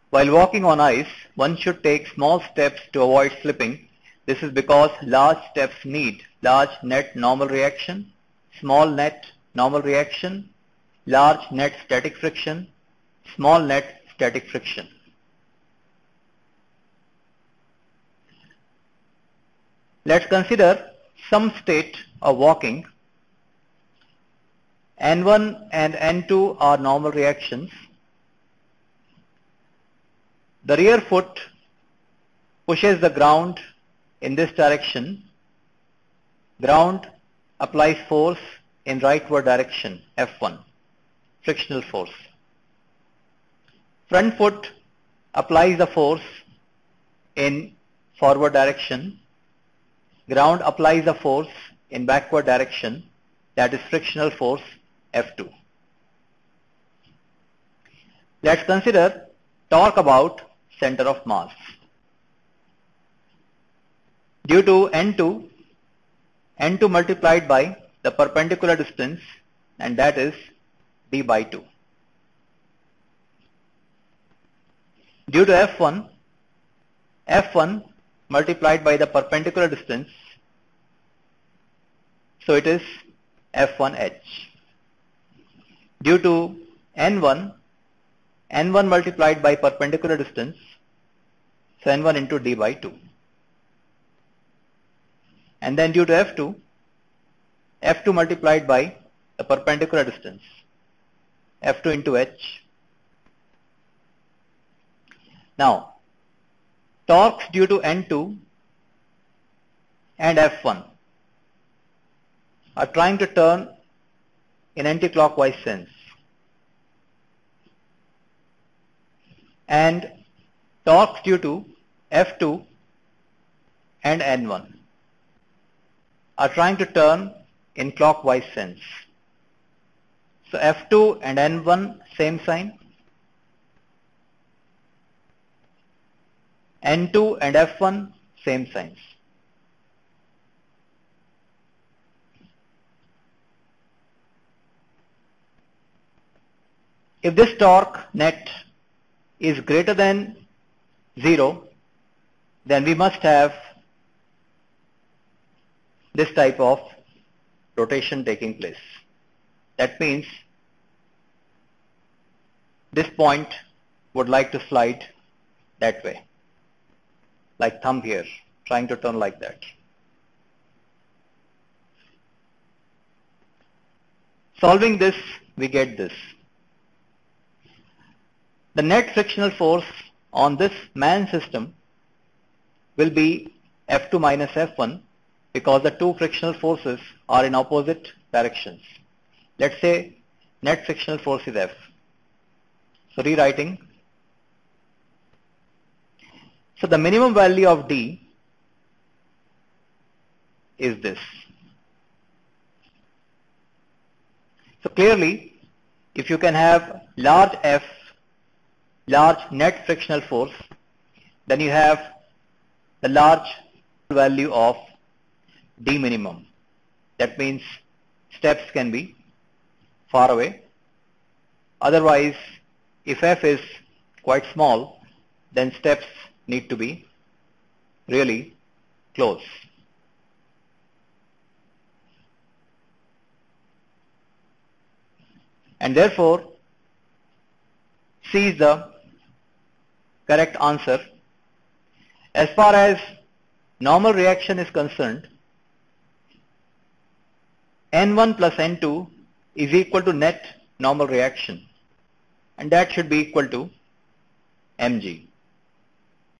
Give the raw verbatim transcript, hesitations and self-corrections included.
While walking on ice, one should take small steps to avoid slipping. This is because large steps need large net normal reaction, small net normal reaction, large net static friction, small net static friction. Let's consider some state of walking. N one and N two are normal reactions. The rear foot pushes the ground in this direction. Ground applies force in rightward direction, F one, frictional force. Front foot applies the force in forward direction. Ground applies the force in backward direction, that is frictional force, F two. Let's consider torque about center of mass. Due to N two, N two multiplied by the perpendicular distance, and that is d by two. Due to F one, F one multiplied by the perpendicular distance, so it is F one H. Due to N one, N one multiplied by perpendicular distance, so N one into d by two. And then due to F two, F two multiplied by the perpendicular distance, F two into H. Now, torques due to N two and F one are trying to turn in anti-clockwise sense, and torques due to F two and N one are trying to turn in clockwise sense. So F two and N one same sign, N two and F one same signs. If this torque net is greater than zero, then we must have this type of rotation taking place. That means this point would like to slide that way, like thumb here, trying to turn like that. Solving this, we get this. The net frictional force on this man system will be F two minus F one, because the two frictional forces are in opposite directions. Let's say net frictional force is F. So rewriting, so the minimum value of D is this. So clearly, if you can have large F, large net frictional force, then you have the large value of D minimum. That means steps can be far away. Otherwise, if F is quite small, then steps need to be really close. And therefore, C is the correct answer. As far as normal reaction is concerned, N one plus N two is equal to net normal reaction, and that should be equal to mg.